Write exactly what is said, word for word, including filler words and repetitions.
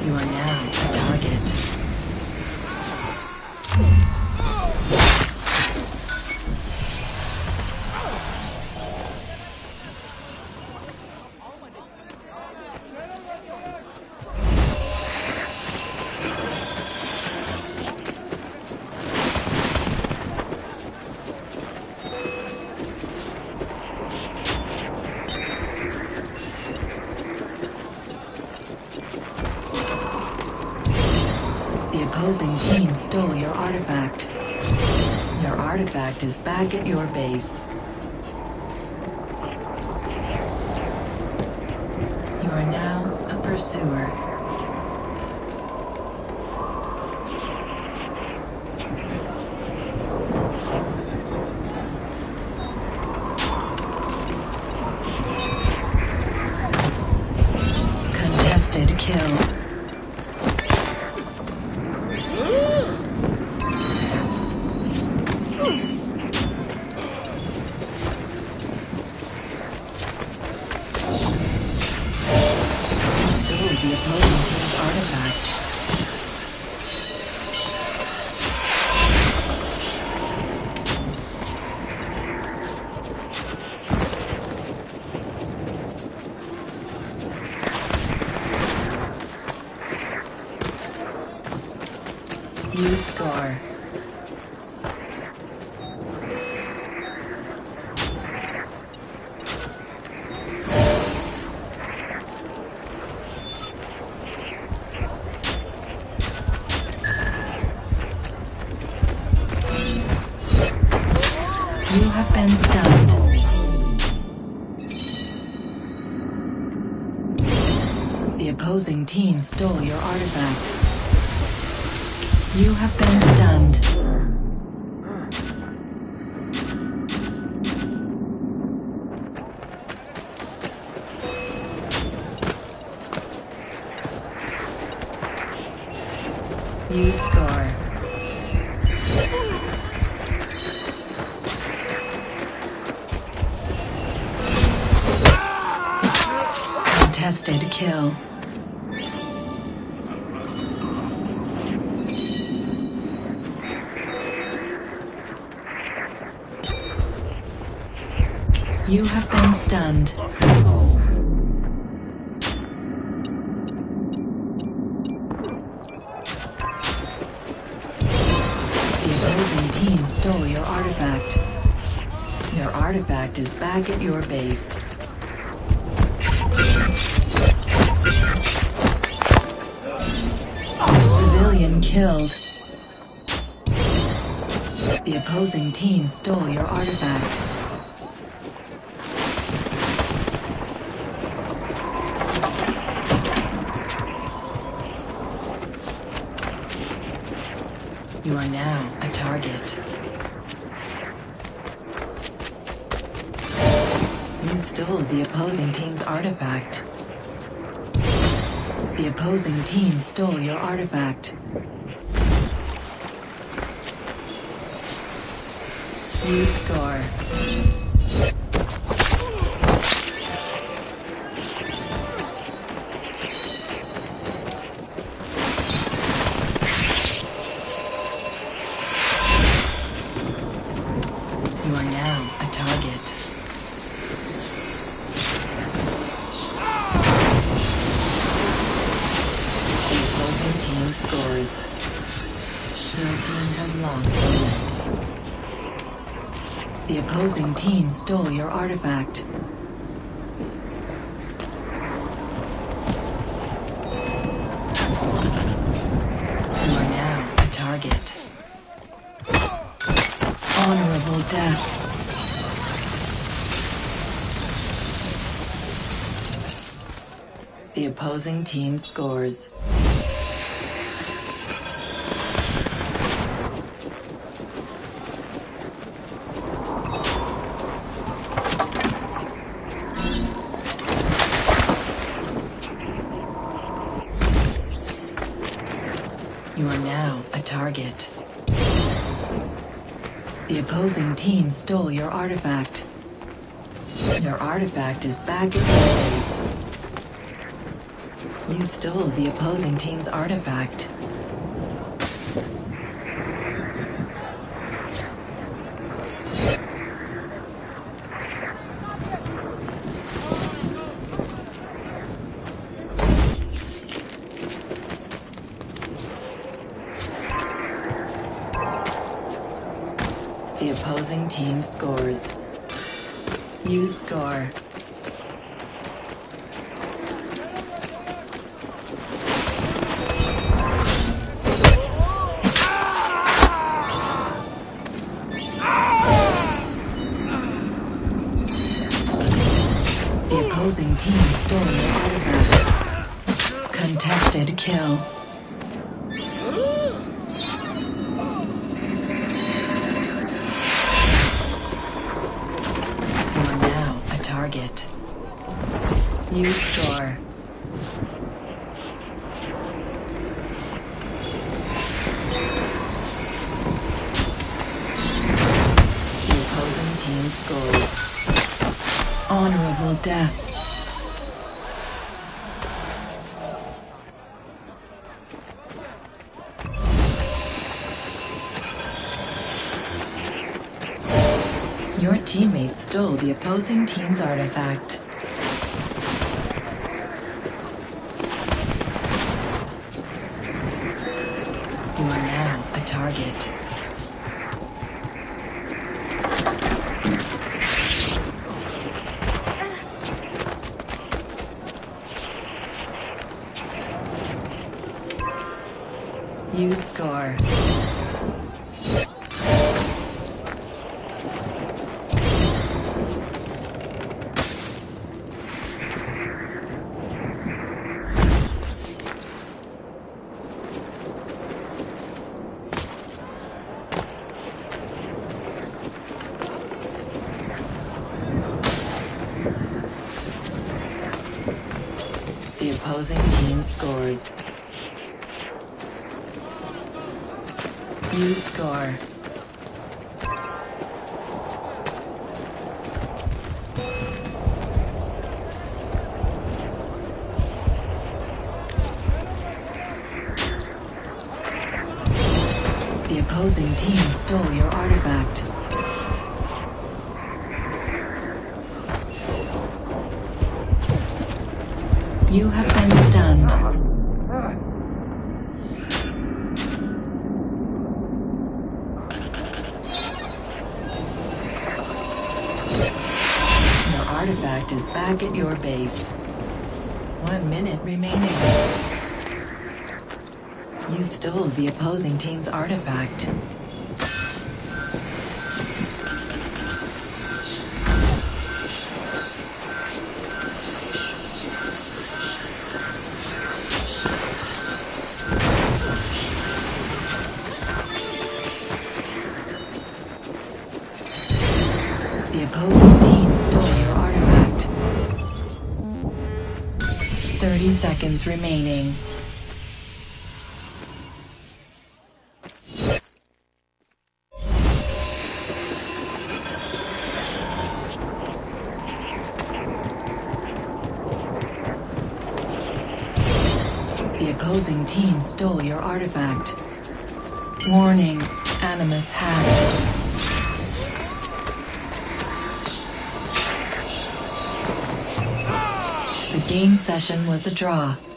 You are now a target. The opposing team stole your artifact. Your artifact is back at your base. You are now a pursuer. Contested kill. The opposing team's artifacts. You score. You have been stunned. The opposing team stole your artifact. You have been stunned. You score. Contested kill. You have been stunned. The opposing team stole your artifact. Your artifact is back at your base. Civilian killed. The opposing team stole your artifact. You are now a target. You stole the opposing team's artifact. The opposing team stole your artifact. You score. You are now a target. The opposing team scores. Your team has lost the lead. The opposing team stole your artifact. You are now a target. Honorable death. The opposing team scores. You are now a target. The opposing team stole your artifact. Your artifact is back at your base. You stole the opposing team's artifact. The opposing team scores. You score. The opposing team stole your artifact. Contested kill. You're now a target. You score. The opposing team scores. Honorable death. Your teammates stole the opposing team's artifact. You are now a target. You score. The opposing team scores. You score. The opposing team stole your artifact. You have been stunned. Your artifact is back at your base. One minute remaining. You stole the opposing team's artifact. The opposing team stole your artifact. thirty seconds remaining. The opposing team stole your artifact. Warning, Animus hacked. The game session was a draw.